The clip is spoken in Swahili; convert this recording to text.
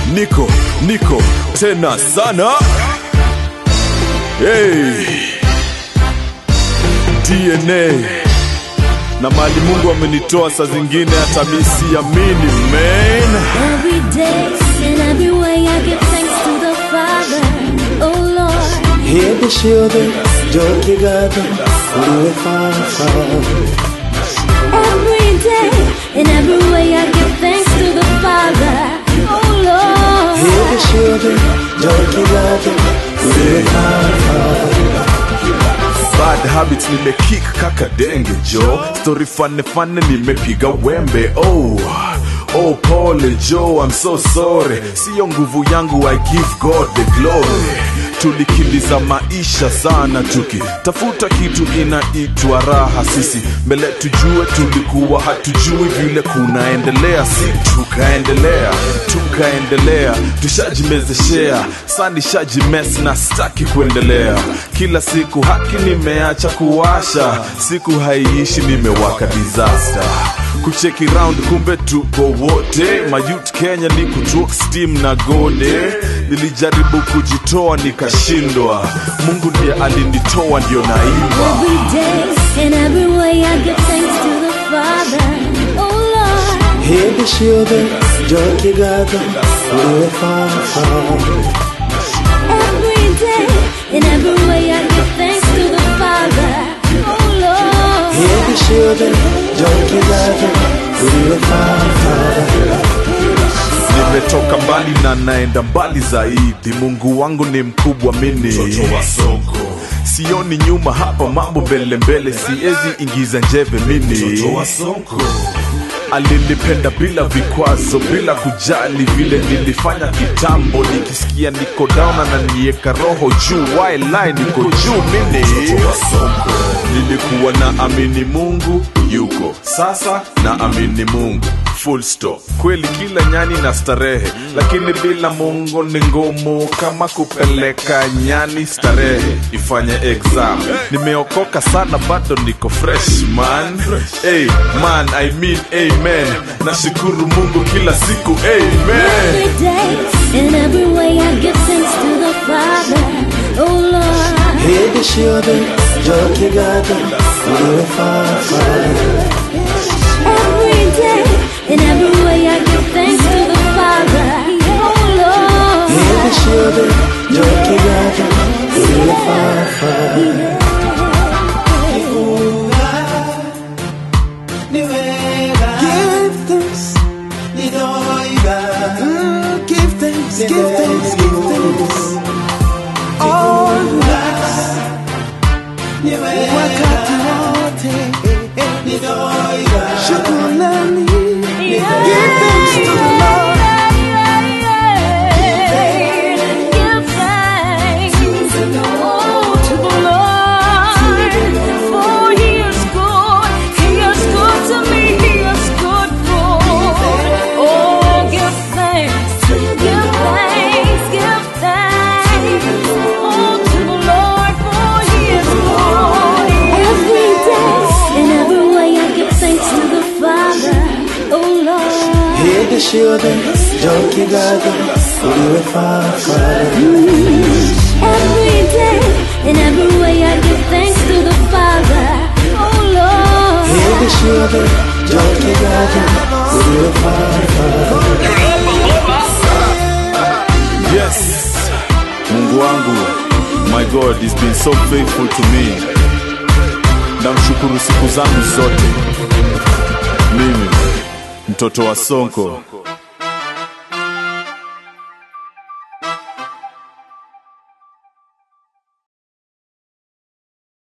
niko tena sana. Hey, DNA na mali Mungu amenitoa saa zingine hata mimi siamini, man. Every day and every way I give thanks to the Father, oh Lord. Hear the children, join together, we Father. Every day and every way I give thanks to the Father, oh Lord. Hear the children, join together, we Father. Bad habits nimekick kaka denge jo. Story fane nimepiga wembe. Oh pole Joe, I'm so sorry. Siyo nguvu yangu, I give God the glory. Tulikimbiza maisha sana tafuta kitu inaitwa raha. Sisi mbele tujue tulikuwa hatujui vile kunaendelea. Si tukaendelea tushajimezeshea. Sani shajimes na staki kuendelea. Kila siku haki nimeacha kuwasha. Siku haiishi nimewaka disaster. Kucheki round kumbe tuko wote. Mayouth Kenya ni kutalk steam na gode. Nilijaribu kujitoa nikashindwa. Mungu ndiye alinitoa ndio naimba. Every day and every way I give thanks to the Father, oh Lord. Hear the children, join together, we Father. Every day and every way I give thanks to the Father, oh Lord. Hear the children, join together, we Father. Nimetoka mbali na naenda mbali zaidi. Mungu wangu ni mkubwa mini. Mtoto wa soko. Sioni nyuma hapa mambo mbele. Siezi ingiza njeve mini. Mtoto wa soko. Alinipenda bila vikwazo, bila kujali vile nilifanya kitambo. Nikisikia niko down na nieka roho juu. Why lie niko juu mini. Mtoto wa soko. Nilikuwa na amini Mungu yuko. Sasa na amini Mungu full stop. Kweli kila nyani na starehe, lakini bila Mungu ni ngumu kama kupeleka nyani starehe ifanye exam. Nimeokoka sana bado niko fresh man. Hey man, I mean amen. Nashukuru Mungu kila siku, amen. Every day and every way I give thanks to the Father, oh Lord. Hear the children, join together, we Father. Every day and every way I give thanks to the Father, oh Lord. Hear the children, join together, we Father. Give thanks. Always. Wakati wote. Shukrani. Give thanks to the Lord. Give thanks to the Lord, for He is good. He is good to me. He is good, Lord. Oh, give thanks. Give thanks, oh, to the Lord, for He is good. Every day and every way I give thanks to the Father, oh Lord. Hear the children, join together, we Father. Every day and every way I give thanks to the Father, oh Lord. Hear the children, join together, we Father. Yes, Mungu wangu, my God has been so faithful to me. Namshukuru siku zangu zote. Mimi mtoto wa Sonko.